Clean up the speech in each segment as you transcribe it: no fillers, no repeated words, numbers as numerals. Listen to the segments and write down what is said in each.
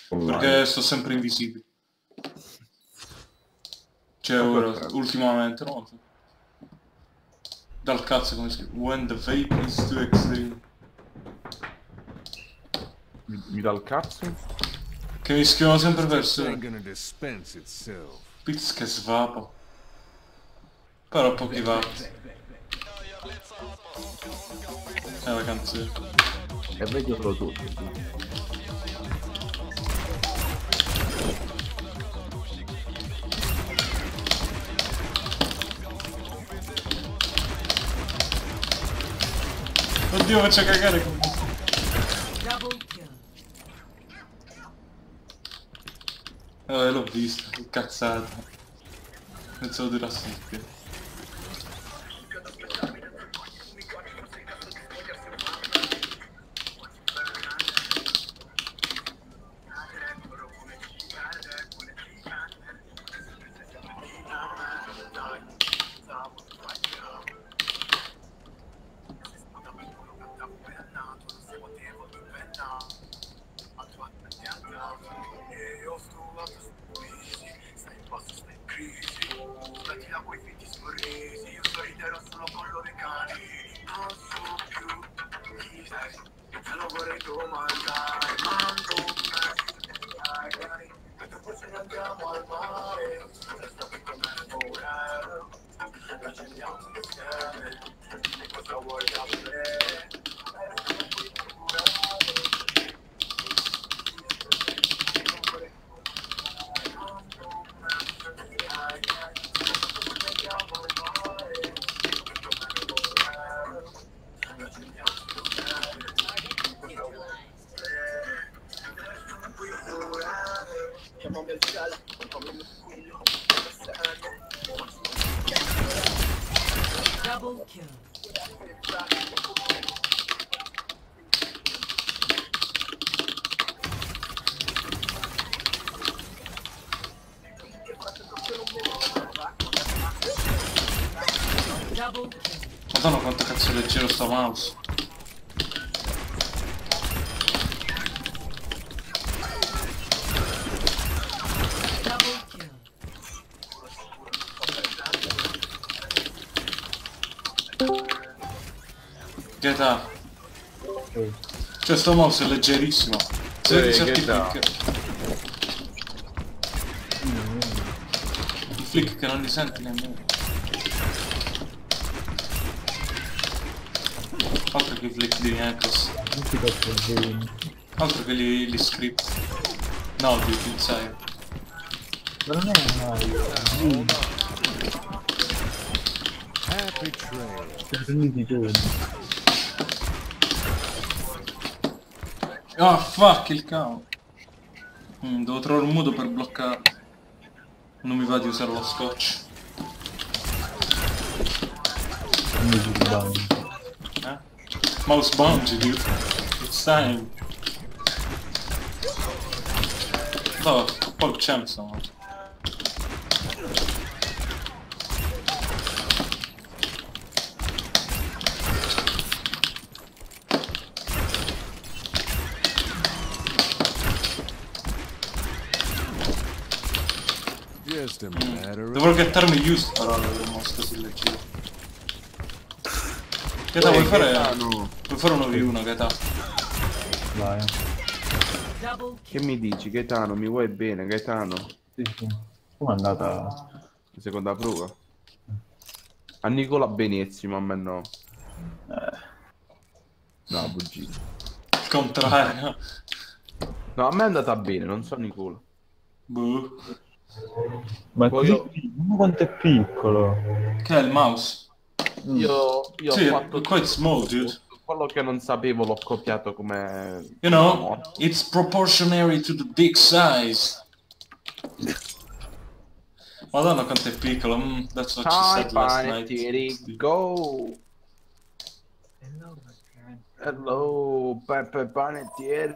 Perché sto sempre invisibile. Cioè ora, ultimamente, non lo so. Dal cazzo come si chiama? When the vape is too extreme. Mi dà il cazzo? Che mi scrivono sempre persone. Pizz che svapa. Però pochi watt. È la canzone. E vedilo tu. Oddio, faccio cagare con me. L'ho visto, che cazzata. Pensavo durassi di più. Double kill. Double kill. Madonna quanto cazzo è leggero sto mouse. Double kill. GTA. Cioè sto mouse è leggerissimo. Se ti cerchi flick. I flick che non li senti nemmeno. Altro che i flick di Necros. Altro che gli script. No, di Pizzaio. Ma non è mai. Happy trail. Prendi tu. Ah, fuck il cavolo. Devo trovare un modo per bloccare. Non mi va di usare lo scotch. Eh? Mouse bungee, dude. It's time. No, poi c'è insomma. Just a matter of Dovrò gettarmi giusto però il mouse così leggero. Geta vuoi fare? Vuoi fare uno v1 Geta? Vai. Double Che mi dici, Gaetano? Mi vuoi bene, Gaetano? Sì, sì. Come è andata? La seconda prova? A Nicola benissimo, a me no. No, bugia. Il contrario. No, a me è andata bene, non so Nicola. Boh. Ma è Poi così io- piccolo, quanto è piccolo? Che è il mouse? Io Sì, ho fatto quite small, dude. quello che non sapevo l'ho copiato come... You know, it's proportionary to the dick size. Madonna quanto è piccolo, that's what she Hi, said last night. panettieri, go! Hello, Peppe Panettieri.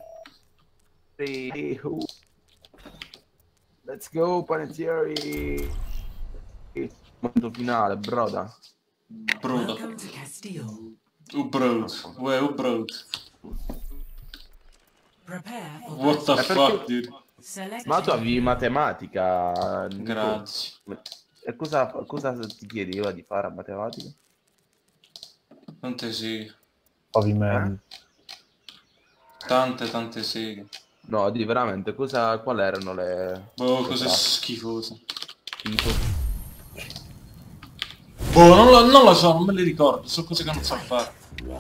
Let's go, Panettieri. Momento finale, broda. Brodo. Welcome to Castile. Brood. Uè, brood. Prepare for What the battle. fuck, dude? Select Ma tu your avevi matematica, Nico. Grazie. E cosa ti chiedeva di fare a matematica? Tante seghe. Pavimento. Tante seghe. No, di veramente, quali erano le... Boh, le cose classi? schifose. Tipo? Boh, non lo so, non me le ricordo. Sono cose che non so fare.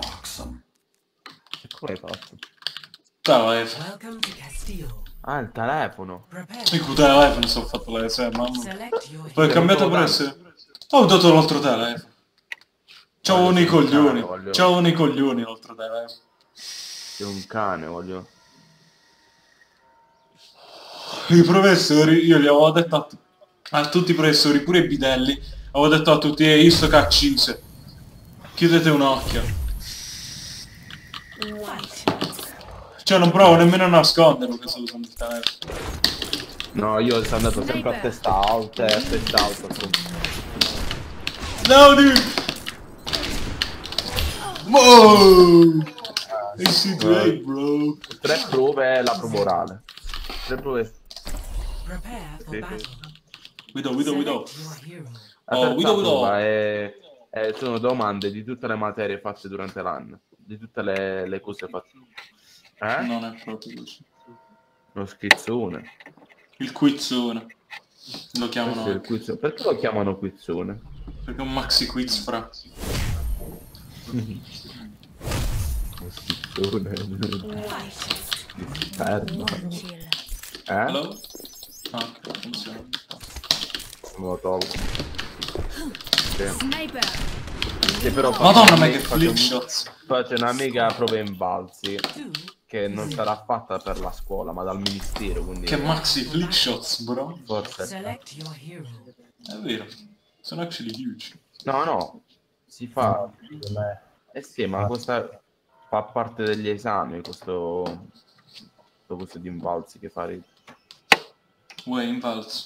E come hai fatto? Dai, welcome to Castile. Ah, il telefono. Prepare. il telefono sono fatto le mamma. Select your Poi ho hero. cambiato per essere... Ho dato l'altro telefono. C'avevo Voglio nei un cane, coglioni. voglio. C'avevo nei coglioni l'altro telefono. Sei un cane, voglio. I professori, io gli avevo detto a tutti i professori, pure i bidelli, avevo detto a tutti, io sto caccise. Chiudete un occhio. Cioè non provo nemmeno a nasconderlo che sto usando il telefono. No, io sono andato sempre a testa alta e a testa alta. No, dude! Wow! ACDA, bro! 3 prove e la prova orale. 3 prove. Prepare for Sì, battle. Guido. Select your hero. La Oh, terza Guido. prova sono domande di tutte le materie fatte durante l'anno. Di tutte le cose fatte. Non è proprio così. Lo schizzone. Il quizzone. Lo chiamano Questo è il anche. quiz. Perché lo chiamano quizzone? Perché è un maxi quiz fra. Lo schizzone. Fermo. Hello? Ah, ok, funziona. Lo tolgo. Sì. Sniper. Sì, però Madonna mia che faccio flip shots. Faccio una mega prova in balzi Two. che non sarà fatta per la scuola ma dal ministero, quindi Che maxi flip shots, bro. forse. Select your hero. È vero. Sono actually huge. No, si fa. Com'è? Eh sì, ma questa fa parte degli esami, questo di imbalzi che fare. Uè, invalso.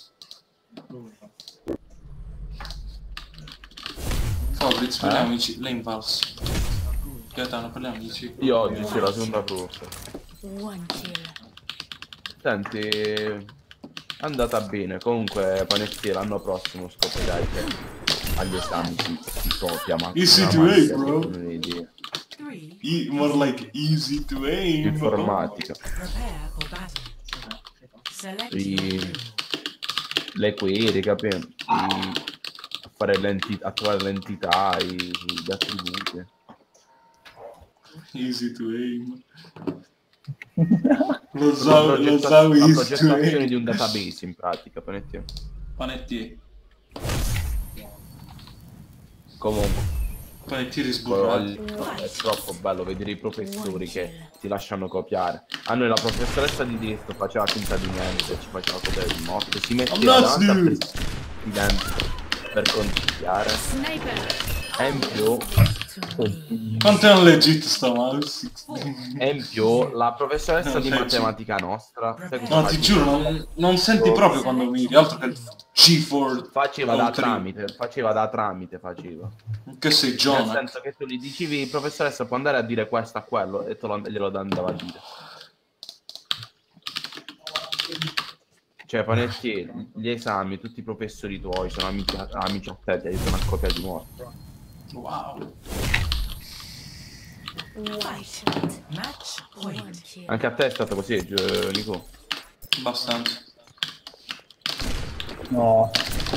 Fabrizio, parliamo amici. Lei invalso. Gaetano, parliamo amici. Io oggi c'è la seconda prova. One kill. Senti, è andata bene. Comunque, Panetti, l'anno prossimo scoprirai che agli esami si copia, ma Easy una to mancia aim, che bro. non hai idea. Three. More like easy to aim. Informatica. Prepare for battle. Select your I- hero. Le query, capito? A fare a trovare l'entità, gli attributi. Easy to aim. La Lo so easy to progettazione aim. di un database in pratica, Panetti. Panetti. Comunque, Panetti risburrati. è troppo bello vedere i professori che ti lasciano copiare. A noi la professoressa di diritto faceva finta di niente, ci faceva copiare di morte, si metteva nuts, davanti al dude. presidente per consigliare. Sniper. E in più, Quanto è un legit sta mouse? la professoressa Non di sei matematica nostra, sai cosa No, ti faceva? giuro, non senti proprio quando miri, altro che il G4. Faceva da Oltre- tramite, faceva. Che sei Nel John. senso che tu gli dicevi, professoressa, può andare a dire questo a quello, e glielo andava a dire. Cioè, Panetti, gli esami, tutti i professori tuoi sono amici a te, ti aiutano a copiare di morte. Wow. Fight. Match One point. kill. Anche a te è stato così, Nico? Abbastanza. No,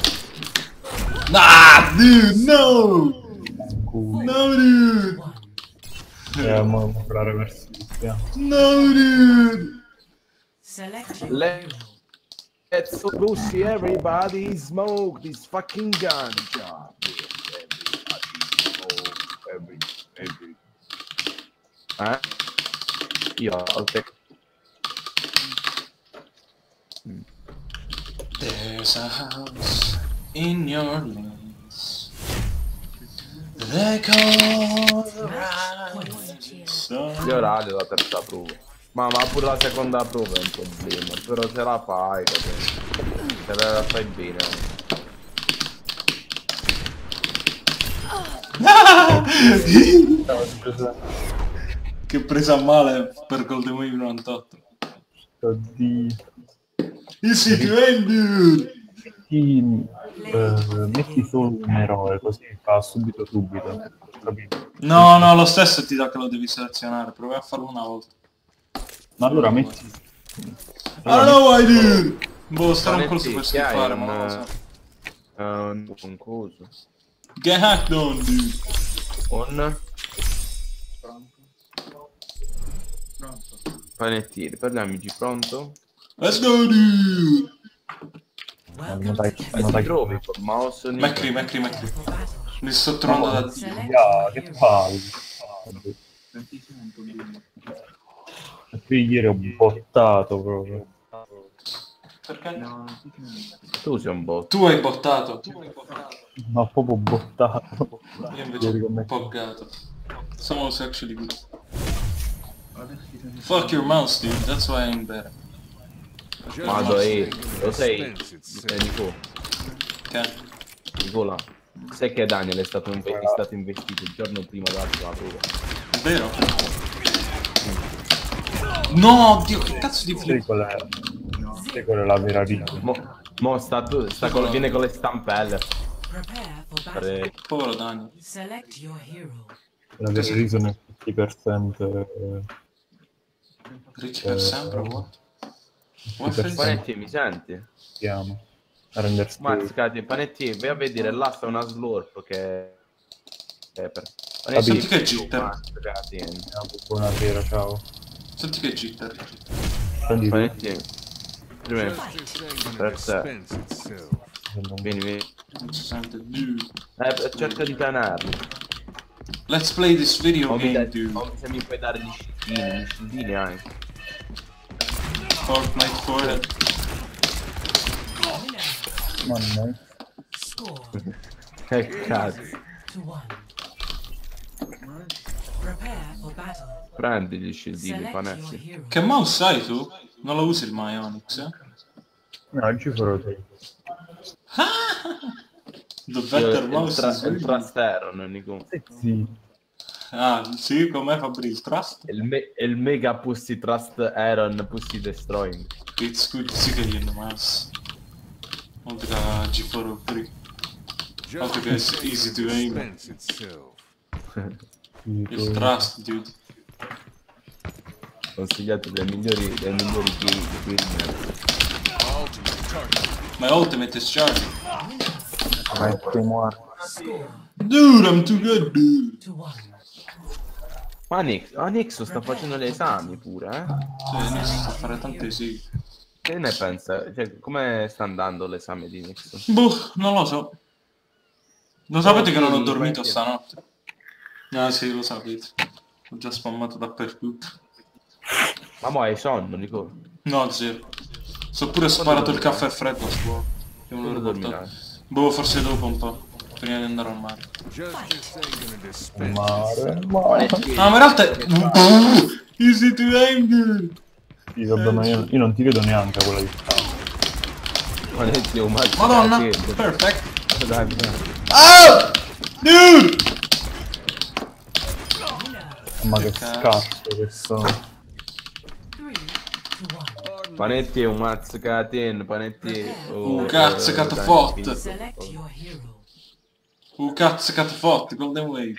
Ah, dude, no! culo. No, dude! One. Morare versione. No, dude! Select your Le- hero. Let's go see everybody smoke this fucking ganja. Every. Io al te... There's a house in your lips. They call the rising sun. Gli orali la terza prova. Ma pure la seconda prova è un problema. Però se la fai, capito? Se la fai bene. Che presa a male per Golden Wave 98. Oddio. Easy to end, dude! Metti solo un eroe così fa subito, capito? No, lo stesso ti dà che lo devi selezionare, provi a farlo una volta. Ma allora metti... I don't know why, dude! Boh, stare un colpo per schiffare, ma non lo so. Un coso. Get hacked on, dude! Panettiere, per gli amici, pronto? Let's go, dude! Non dai, Ti trovi col mouse? Macri. Mi sto trovando da Dio. Select Ah, your che hero. palle. E qui ieri ho bottato proprio. Perché? Tu sei un bot. Tu hai bottato. Ma proprio bottato. Io invece ho buggato. Someone's actually good. Fuck your mouse, dude. That's why I'm better. Vado, lo sai? Nico, Che? Nicola. Sai che Daniel è stato investito il giorno prima della prova. È vero? No, Dio, che cazzo di Sai flip? qual è la vera vita? Mo viene con le stampelle. Prepare for battle. Per- Povero Daniel. Select your hero. La vera vita nel 50%. Ricci per sempre, what? What per is Panetti, mi senti? chiama a rendersi Mazzicati, Panetti, vai a vedere, là sta una slurp che... per... Senti che jitter. Mazzicati. buonasera, ciao. Senti che jitter. Prendi tu, Panetti, prima, Justice ain't gonna per te. dispense itself. se non- Vieni. Non si sente, dude. Cerca di tenerli. Let's play this video O mi, game, dude. se mi puoi dare gli scildini anche. Fortnite for it. Mamma, Score Che cazzo. 2-1. Prepare for battle. Prendi gli scildini, Select your Panetti. hero. Che mouse hai tu? Non lo usi il Myonix, eh? no, oggi farò te. The better Il mouse is really- Trasteron, Nico. Sì, Ah, sì, com'è Fabri? Il Trust? Il mega Pussy Trust Aaron Pussy Destroying. It's good, sì che gli mouse. Oltre a G403. Okay, guys, Justice easy ain't to gonna aim. dispense itself. Il Trust, dude. Consigliato dai migliori gamer. My ultimate is charging. ma è primo anno. Score Dude, I'm too good, dude. 2-1. Ma Nixo sta facendo gli esami pure, eh? Cioè, inizio a fare tante esami. Che ne pensa? Cioè, come sta andando l'esame di Nixo? Boh, non lo so. Lo sapete che non ho sì, dormito sì. stanotte? Ah sì, lo sapete. Ho già spammato dappertutto. Ma mo hai sonno, Nico? No, zero. So pure sparato il caffè freddo a scuola. Che me Quando l'ho portato. dormirai? Boh, forse dopo un po'. Prima di andare al mare. Justice ain't gonna dispense Mare, Panetti, Ah, ma in realtà è... Easy to aim, dude. sì, vabbè, ma io non ti vedo neanche a quella distanza. Panetti, un mazzo. Madonna, Dai, perfect. dai. Oh! Dude! Ma che cazzo. scazzo che sono. 3-1. Panetti è un mazzo caten, Panetti... cazzo, catafot. dai, Select your hero. Cazzo, catafot, Golden Wave.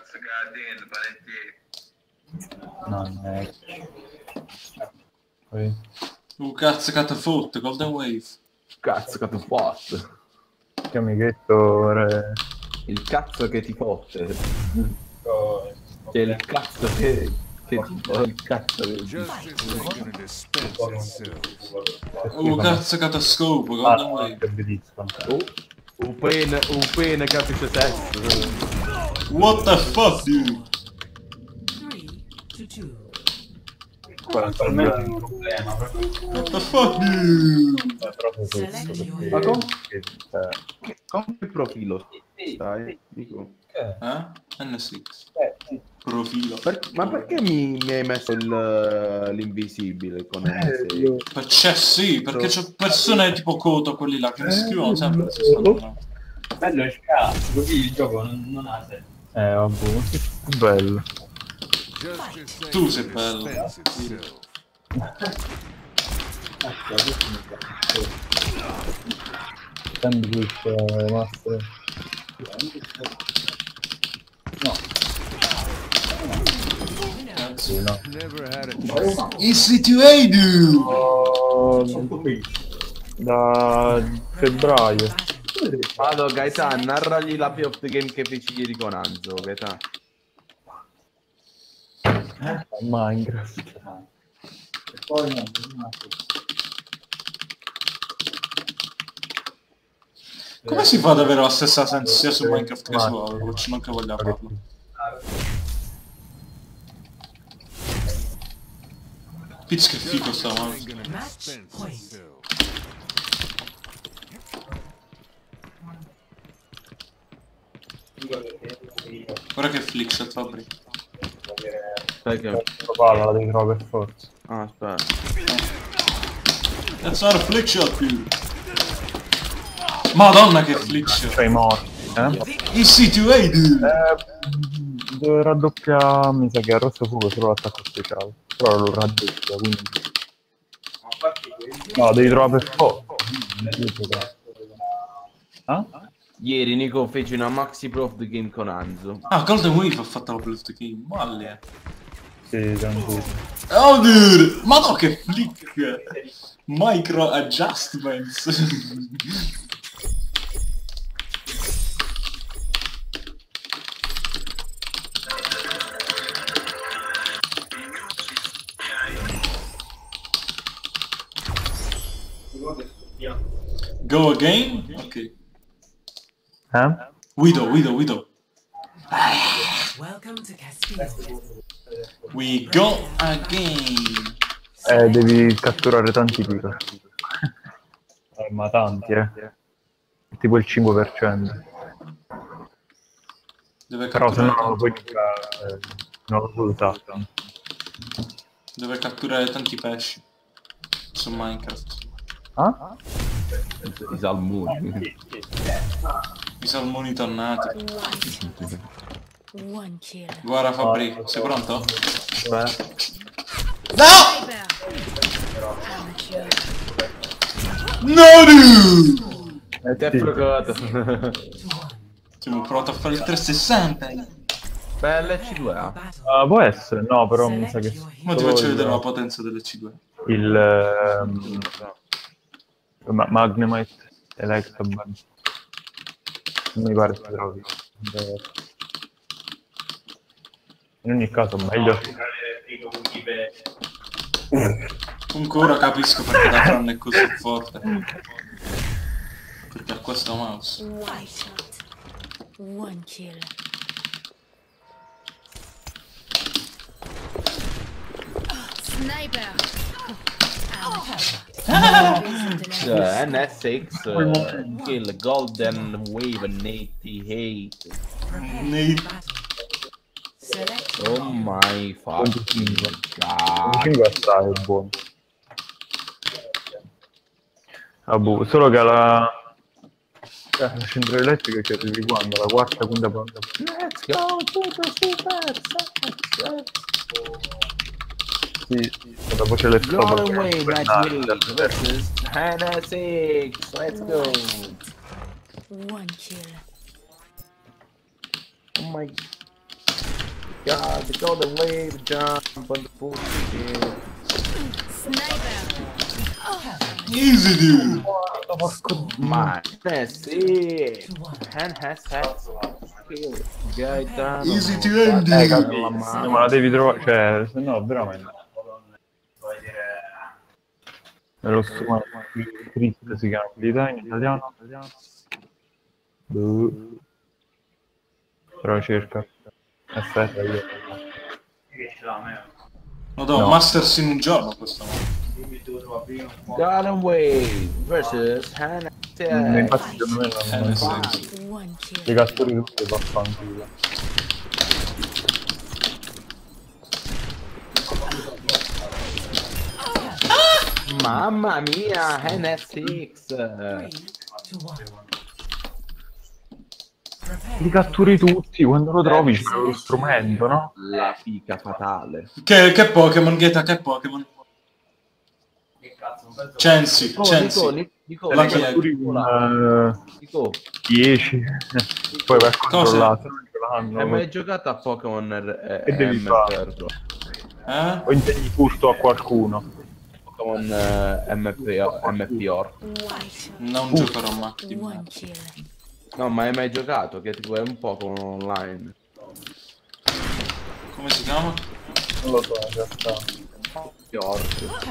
Non è... Poi... Cazzo, catafot, Golden Wave. Cazzo che ti fotte. Che amichetto, Il cazzo che ti fotte. Cioè il cazzo che ti fotte. Il cazzo che... Justice ain't gonna dispense itself. Cazzo, catascopo, Golden Ah, Wave. che bellissimo. Un pene capisce sesso. What the fuck, dude? 3-2. Attualmente è un problema, What the fuck, dude? è proprio questo, Select your perché... Ma con- che- Con che profilo? Dai, dico. N6. sì. Profilo. Ma perché mi hai messo l'invisibile con N6? Io... C'è sì, perché c'ho persone tipo Coto, quelli là, che mi scrivono sempre se stanno. Bello il cazzo, così il gioco non ha senso. vabbè, che bello. Justice Tu ain't sei gonna bello. dispense itself. Sandwich, master. Sì, no. Never had a chance. Easy to do! Da febbraio. Vado, Gaetan, narragli la play of the game che feci ieri con Anzo, Gaetan. Minecraft. Come si fa ad avere la stessa senso sia su Minecraft che su Overwatch? Non che voglia farlo. Pizz che figo sta Ain't mouse. gonna Match dispense point. itself. Guarda che flickshot Fabri. Sai che... La palla la devi trovare per forza. Ah, aspetta. That's not a flickshot, dude. Madonna che flickshot. Sei morti, Easy to dude. Deve raddoppiare, mi sa che a rosso fuoco solo l'attacco speciale. Però lo raddoppia, quindi... No, devi trovare per forza. Ah? Ieri Nico fece una maxi play of the game con Anzo. Ah, Golden Wave ha fatto la play of the game. Malle. Sì, tranquillo. Oh dude. Madonna che flick. Micro adjustments. Go again? Ok. Widow. Welcome to Caspian. We go again. Devi catturare tanti tiro. Ma tanti, tipo il 5%. Deve Però se no non lo catturare, puoi mica, non lo puoi usare. deve catturare tanti pesci su Minecraft. Ah? I salmoni. I salmoni tonnati. One kill. Guarda Fabri, sei pronto? Beh, No! Amateur. No dude! Ti è sì. fregato. Siamo pronti a fare il 360. Beh, l'C2A. Battle. Può essere, no, però mi sa che Select your Ma ti solo faccio il- vedere la potenza delle C2. il Magnemite Electaband. Non mi pare si trovi. In ogni caso meglio. Comunque ora capisco perché la Fran è così forte. Perché ha questo mouse. One shot. One kill. Sniper. NSX kill Golden Wave 88. Nei... Select Oh my fucking god. 5 assai è buono. Solo che la centrale elettrica ci arrivi quando? La quarta, quinta parte. Let's go super super. Sì, dopo c'è le Golden Wave stop. 98 versus NSX. Let's go. One kill. Oh my god, the Golden Wave jump on the bullshit. Sniper. Easy dude! My NSX. NSX. Kill. Gaetano. Easy to end dude! Capito, ma la devi trovare, cioè, se no veramente. È lo strumento scritto, si chiama abilità in italiano. Però cerca. Aspetta, io. Madonna, No. Masters in un giorno questo. Golden Wave versus NSX. Infatti secondo me non NSX. One kill. le catturi tutte vaffanculo. Mamma mia, NSX. 3 to 1. li catturi tutti, quando lo trovi c'è lo strumento, no? La fica fatale. Che Pokémon, Gheta, che Pokémon? Censi, Censi. Nico, La Nico, chi è? Catturi Nico, 10, poi vai a controllare, se non ce hai l'hanno. mai giocato a Pokémon Che devi fare? Eh? O insegni furto a qualcuno. Pokémon MPOR. White. Non giocherò mai. One kill. No, ma hai mai giocato? Che tipo è un Pokémon online. Come si chiama? Non lo so, in realtà. MPOR.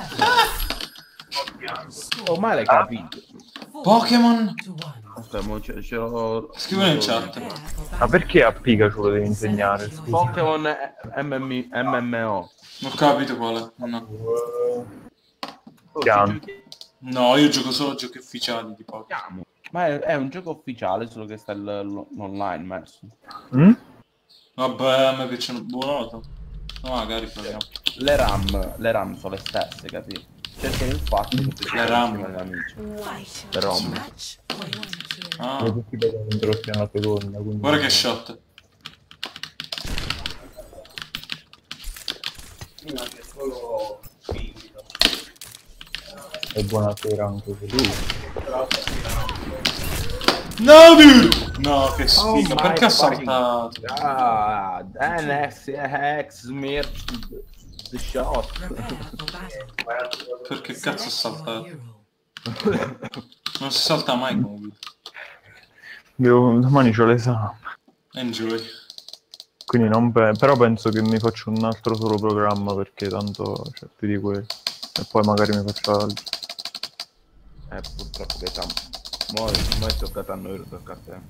Oh, ma l'hai capito? Pokémon? Aspetta, mo ce l'ho... Scrivilo in chat. Ma perché a Pikachu lo devi insegnare? Scusa. Pokémon MMO. Non ho capito quale. No. Chiamo. No, io gioco solo giochi ufficiali di Pokémon. Chiamo. Ma è un gioco ufficiale, solo che sta l'online messo. Mm? Vabbè, a me piacciono buono. No, magari proviamo. Le RAM sono le stesse, capito? Cercano il fatto che tu Le RAM. insieme agli amici. White. Le ROM. Match point. One kill. Ah, Tutti i Pokémon introdotti nella seconda, quindi... guarda che shot. E buonasera anche per lui. No, dude! No, che Oh sfiga. my Perché ha fucking saltato? Ah, NXX Smirch the shot. Prepare for battle. Perché cazzo ha Select your saltato? hero. Non si salta mai comunque. Io domani c'ho l'esame, Enjoy. quindi non però penso che mi faccio un altro solo programma perché tanto c'è più di quello. E poi magari mi faccio altro. Purtroppo che mo è toccato a noi, ora tocca a te.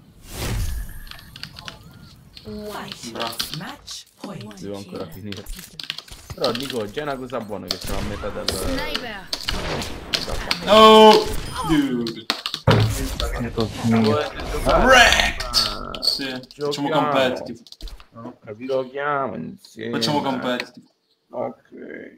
White. Bravo. Match point. One Devo ancora kill. finire. Però Nico, c'è una cosa buona che siamo a metà del... Sniper. Oh, dude. Wrecked! Sì, facciamo competitive. Giochiamo insieme. Facciamo competitive. Ok.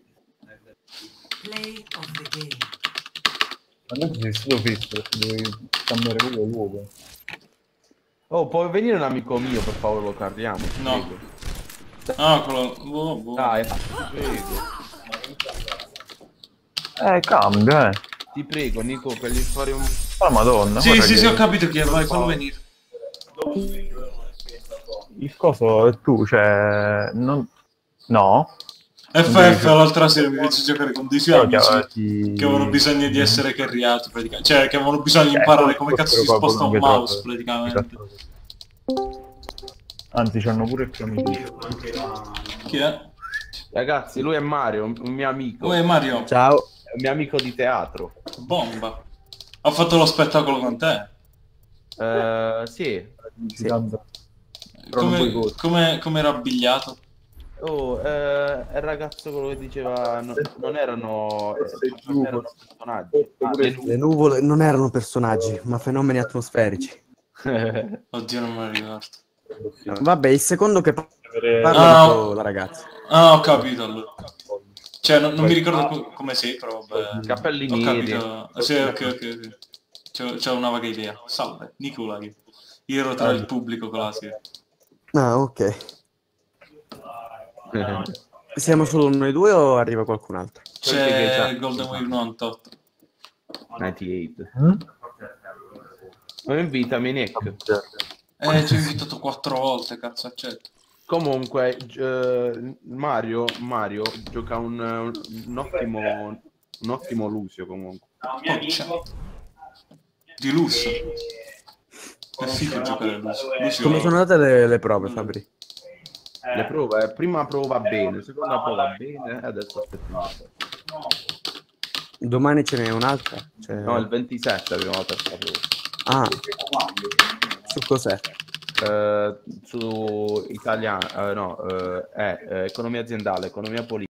Play of the game. Ma non sei stato fisso perché devi cambiare quello l'uovo. Oh, può venire un amico mio, per favore, lo carriamo. ti No. prego. Ah, quello... boh. Dai, ti prego. Cambia, Ti prego, Nico, per gli fare un... Ah, madonna. Sì, guarda sì, che sì, ho capito chi è, vai, fallo venire. Il coso è tu, cioè... Non... No. FF l'altra sera mi fece giocare con dei suoi Però amici che avevano bisogno di essere carriati praticamente. Cioè, che avevano bisogno di imparare come cazzo si sposta un mouse praticamente. Anzi, c'hanno pure il clamidino. Chi è? Ragazzi, lui è Mario, un mio amico. Uè, Mario, Ciao. È un mio amico di teatro. bomba. Ha fatto lo spettacolo con te. Sì. Come era abbigliato? Oh, è il ragazzo quello che diceva non erano personaggi. Le nuvole non erano personaggi, ma fenomeni atmosferici. Oddio, non me lo ricordo. Vabbè, il secondo che parla Ah, dico la ragazza. Ah, ho capito allora. Cioè, non mi ricordo come sei, però vabbè. Capelli Ho neri. capito. Sì, ok. C'ho una vaga idea. Salve, Nicola. Io ero tra il pubblico con la sera. Ah, ok. Siamo solo noi due o arriva qualcun altro? C'è Golden Wave 98. 98. Non invitami, Nick. Ci ho invitato 4 volte, cazzo, accetto. Comunque, Mario gioca un ottimo Lucio comunque. Di lusso. È figo giocare a lusso. Come sono andate le prove, Fabri? Le prove, prima prova bene, seconda prova bene, e adesso aspettiamo. Domani ce n'è un'altra? No, il 27 abbiamo la terza prova. Ah, su cos'è? Su italiano, no, economia aziendale, economia politica.